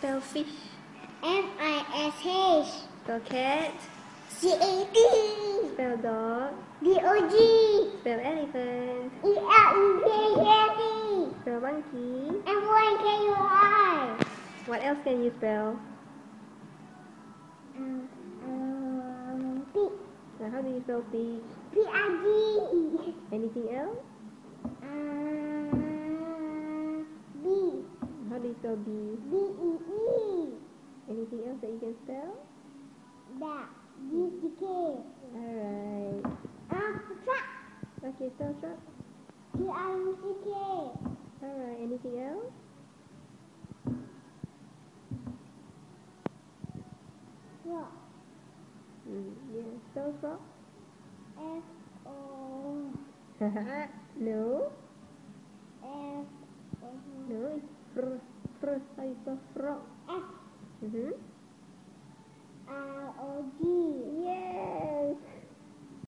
Spell fish. F-I-S-H. Spell cat. C-A-T. Spell dog. D-O-G. Spell elephant. E-L-E-P-H-A-T. Spell monkey. M-O-N-K-U-I. What else can you spell? Pig. How do you spell pig? P-I-G. Anything else? B. How do you spell bee? B-E-E. Anything else that you can spell? Duck. D-C-K. Alright. Truck. Okay, spell truck. T-R-U-C-K. Alright, anything else? Frog. Yeah, spell frog. F-O. No. F-O. No, it's fr. How you spell frog? F. Mm-hmm.